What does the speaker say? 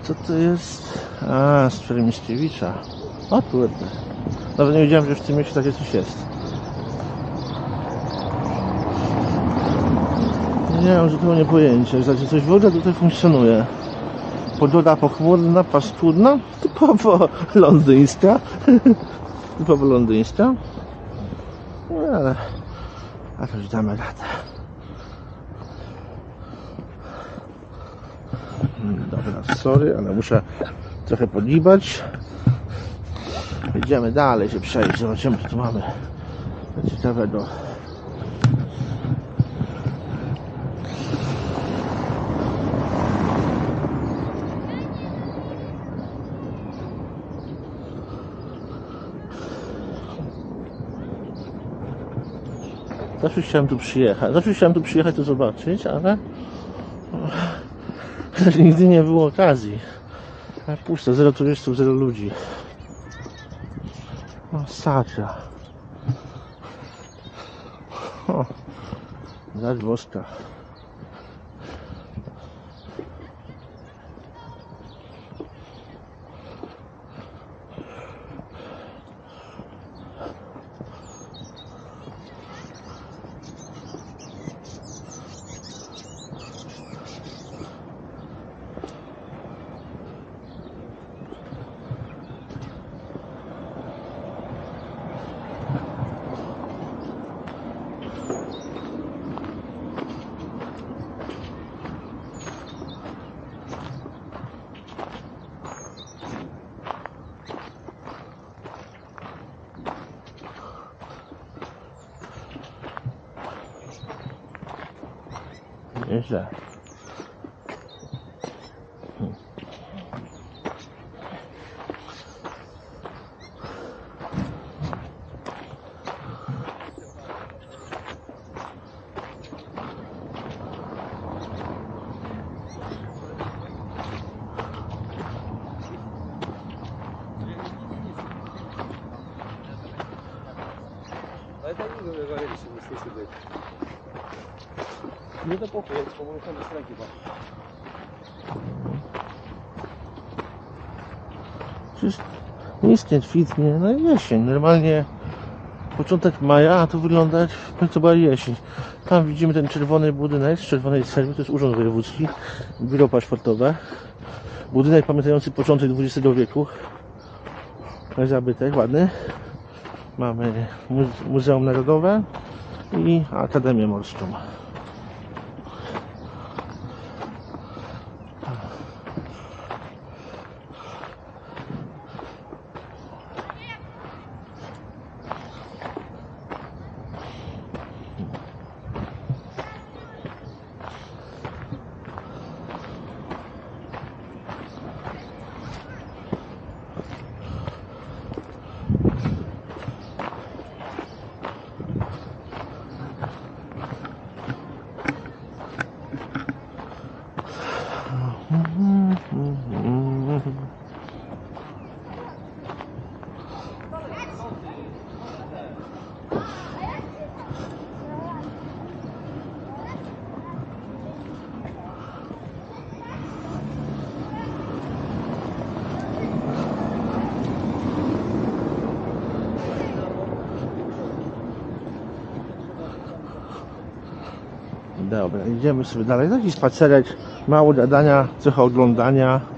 Co to jest? A, z Przemyśkiewicza. O kurde. Nawet nie wiedziałem, że w tym mieście takie coś jest. Nie mam zupełnie pojęcia, znaczy coś w ogóle tutaj funkcjonuje. Pogoda pochmurna, paskudna, typowo londyńska. Typowo londyńska. No ale... A to już damy radę. Dobra, sorry, ale muszę trochę podgibać. Idziemy dalej się przejść, zobaczymy co tu mamy ciekawego. Zawsze chciałem tu przyjechać to zobaczyć, ale nigdy nie było okazji. Pusto, 0 turystów, 0 ludzi. Masakra. O, dać boska. Nieźle. Nie do pokoju, jest powolony z ręki. Przecież nic nie kwitnie, no i jesień. Normalnie początek maja, a tu wygląda jak to była jesień. Tam widzimy ten czerwony budynek z czerwonej cegły, to jest Urząd Wojewódzki, biuro paszportowe. Budynek pamiętający początek XX wieku. Zabytek ładny. Mamy Muzeum Narodowe i Akademię Morską. Dobra, idziemy sobie dalej. Taki spacerek, mało gadania, trochę oglądania.